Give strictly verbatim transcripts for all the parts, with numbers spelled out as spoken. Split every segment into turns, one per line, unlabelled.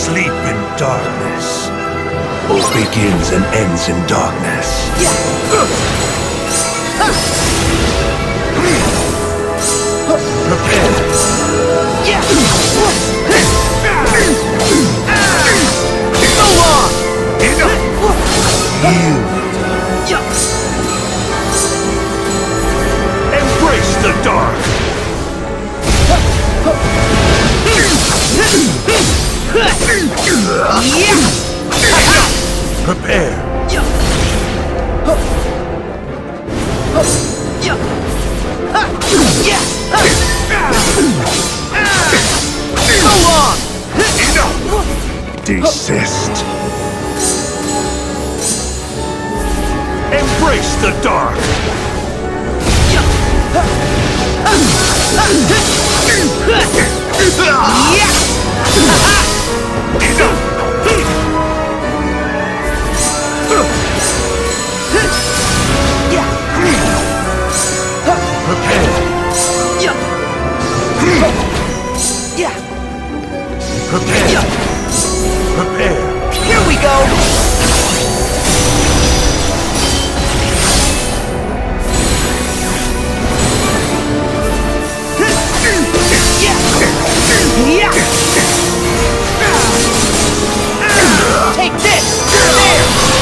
Sleep in darkness. All begins and ends in darkness. Prepare.
Go on!
Enough! Yield. Embrace the dark! Prepare!
Go on!
Enough! Desist! Embrace the dark! Prepare! Prepare!
Here we go! Take this! There!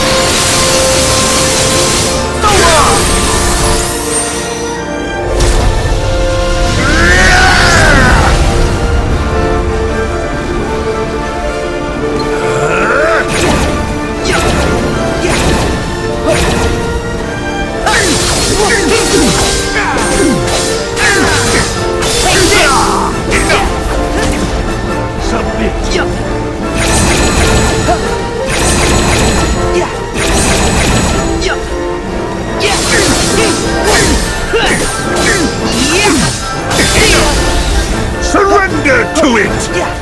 So long!
Surrender to it!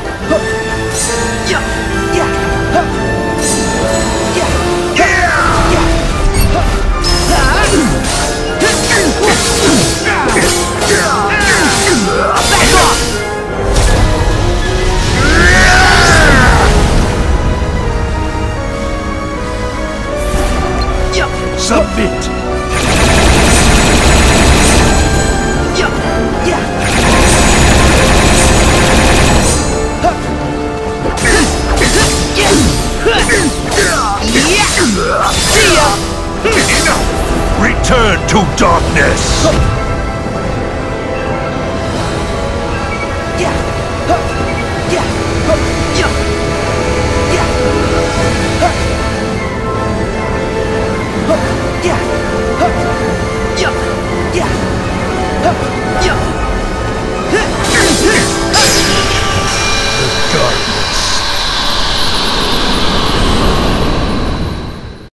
Back off!
Submit!
See ya!
Enough! Return to darkness!
Yeah!